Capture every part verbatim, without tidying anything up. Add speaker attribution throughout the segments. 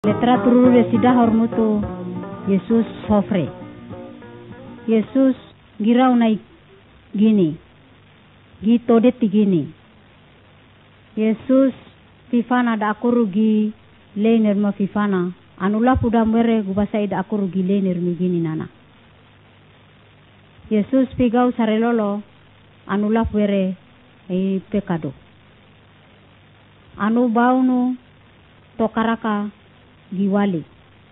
Speaker 1: Letra tururu resida hormutu Yesus sofre. Yesus girau naik gini. Gitu deti gini. Yesus fifana da aku rugi lener ma fifana. Anulah puda mere gubasa ida aku rugi lener mi gini nana. Yesus pigau sarelolo anulah pere e pekado. Anu baunu tokaraka giwali.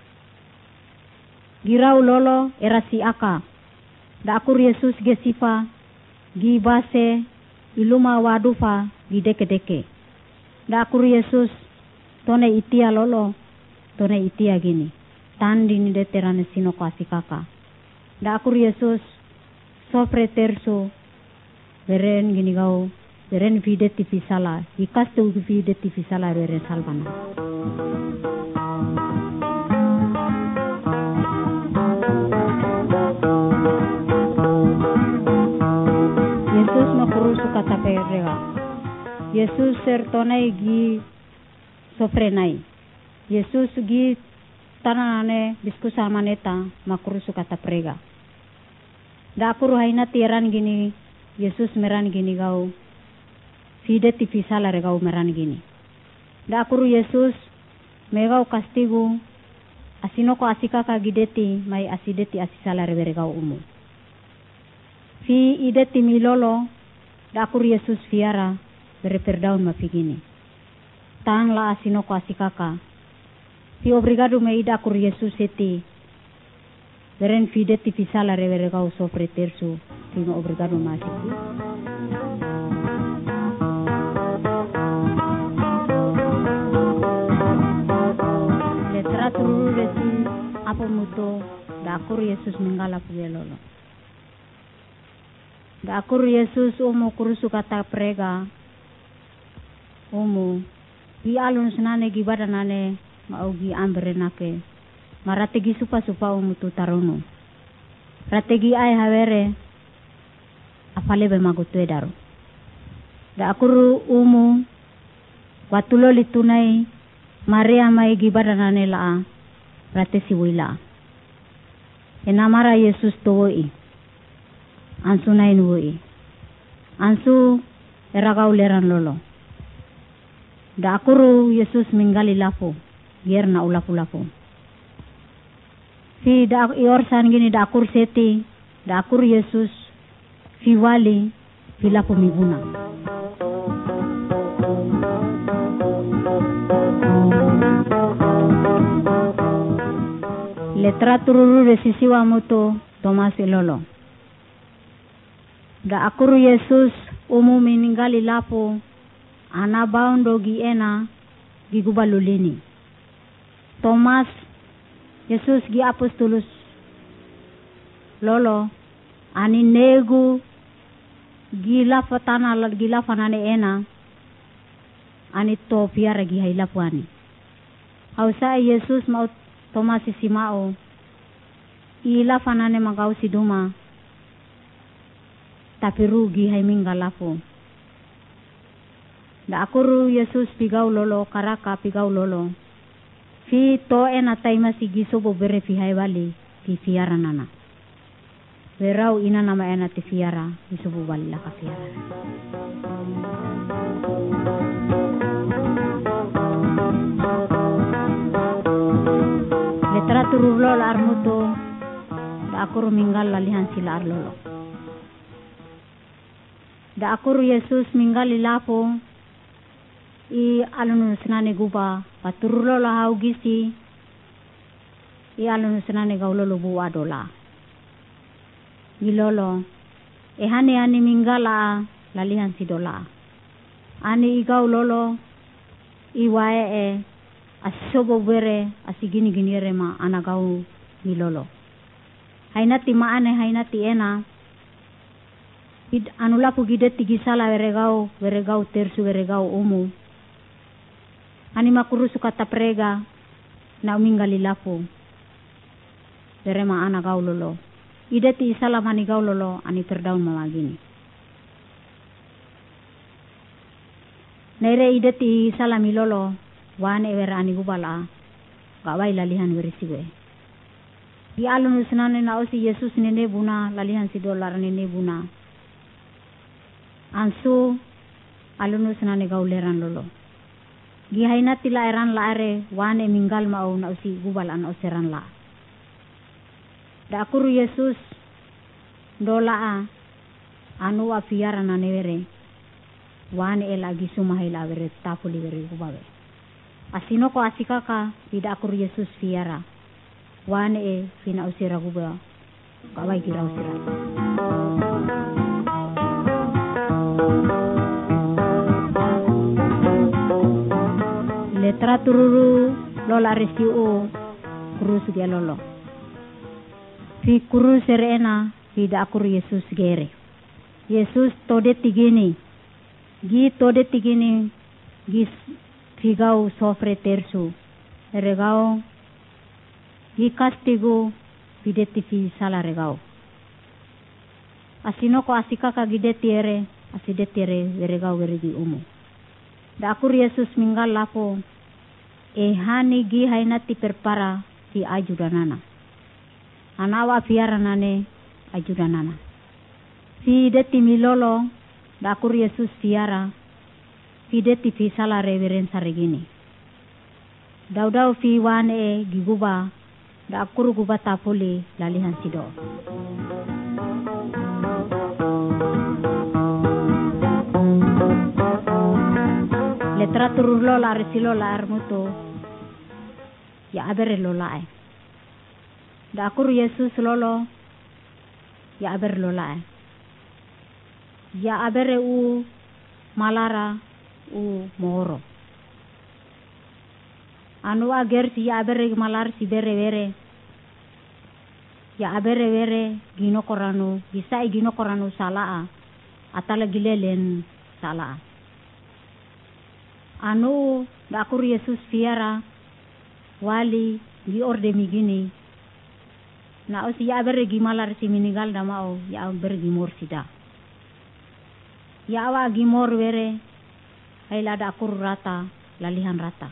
Speaker 1: Girau lolo erasi aka. Da akur Yesus gesifa gibase iluma wadufa gideke-deke. Da akur Yesus tone itia lolo tone itia gini. Tandi ni deterane sinoko asikaka. Da akur Yesus sopre terso beren gini gau beren vide tivi sala ikas tu vide tivi sala beren salvana. Yesus makuru suka tape rega. Yesus sertonai gi soprenai. Yesus gi tananane diskusa maneta makuru suka tape rega. Da aku ruhaina tiran gini Yesus meran gini gau fide tivi sala regau meran gini. Da aku ru Yesus megau kastigu asinoko asikaka gideti mai asideti asisala regau umu. Fi ideti milolo da aku ru Yesus fiara bere perdaun ma figini. Tang la asinoko asikaka. Fi obrigado me ida aku ru Yesus eti beren fide tivi sala regau sofre tersu. Fino obrigado masiki. Letra tururu resi apa muto da akur Yesus menggala pugelolo. Da akur Yesus umu kurusu kata prega umu gi alun senane gi badanane mau gi ambrenake marategi supa supa umu tu tarono. Rategi ai hawere apale be magutu edaru. Da akuru umu watulo litunai Maria mai gibadanane la rate siwila. Enamara Yesus towoi. Ansu nain woi. Ansu eragau leran lolo. Da akuru Yesus minggali lapo yerna ulapu-lapu. Fi da iorsan gini da akur seti da akur Yesus fiwali filapo mibuna. Letra tururu resisiwa muto Tomas ilolo. Da akur Yesus umu meninggali lapo ana baundo gi ena gi gubalulini. Tomas Yesus gi apostolus lolo ani negu gila fatana la gila fanane ena ani to piara gi haila puani. Hausa Yesus mau Tomas simao ila fanane magau siduma tapi rugi hai minggalapo. Da akuru Yesus pigau lolo karaka pigau lolo. Fi to ena taima sigi sobo bere fi hai wali fi fiara nana. Berau ina nama ena ti fiara fi sobo wali la ka fiara. Letra tururlo la armuto da akuru minggal lalihan sila arlolo. Da akuru Yesus minggal ilapo i alunu senane guba paturlo la haugisi i alunu senane gaulolo bu adola gilolo e hani ani mingala lalihan sidola ani igau lolo i wae e asobo bere asigini gini rema anagau milolo hainati maane hainati ena id anula pugide tigi sala veregau veregau tersu veregau umu ani makuru suka taprega na umingali lapu verema ana gaulolo ide ti sala mani gaulolo ani terdaun mamagini nere ide ti sala milolo wane vera ani gubala Kawai lalihan berisiwe. Di alun senane na osi Yesus nene buna lalihan si dolar nene buna. Ansu alun senane gauleran lolo. Gihaina tila eran la are wane minggal mau na osi gubal an oseran la. Da akuru Yesus dola a anu afiara na nevere. Wane ela gisumahila vere tapuli vere gubawe. Asino ko asikaka tidak akuru Yesus fiara. Wane e fina usira guba kawai kira usira. Letra tururu lola restiu kurus dia lolo. Fi kurus serena tidak akuru Yesus gere. Yesus tode tigini. Gi tode tigini gis figau sofre tersu. Regao gi castigo videti fi sala regao. Asino ko asika ka gideti ere asideti ere regao verigi umu. Da akur Yesus minggal lapo e hani gi hainati perpara fi ajudanana. Anawa fiara nane ajudanana. Fi deti milolo da akur Yesus fiara fi deti fi sala reveren saregini. Daudau fi wane giguba da akuru guba tapuli lalihan sido. Letra turur lola resilo la armuto ya abere lola e. Da akuru Yesus lolo ya aber lola e. Ya abere u malara u moro. Anu ager si ya abere malar si bere bere ya abere bere gino koranu bisa gino koranu salaa atala gilelen salaa. Anu da akur Yesus fiara wali gi orde migini na osi ya abere gi malar si minigal damao ya abere gi mor sida ya awa gi mor bere haila da akur rata lalihan rata.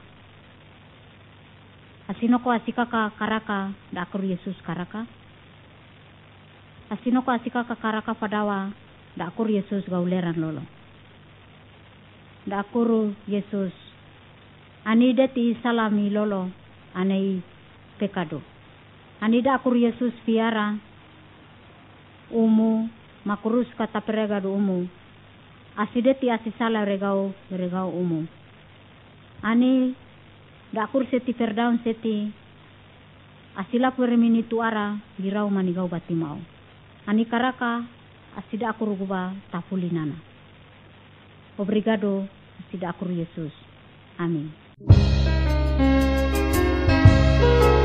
Speaker 1: Asino ko asika ka karaka da akuru Yesus karaka. Asino ko asika ka karaka padawa da akuru Yesus gauleran lolo. Da akuru Yesus anida ti salami lolo anei pekado. Anida akuru Yesus fiara umu makurus kata peregado umu. Asideti asisala regao regao umu. Ani da akur seti perdaun seti asila permini tuara girau manigau batimau. Ani karaka asida akur guba tapulinana. Obrigado asida akur Yesus. Amin.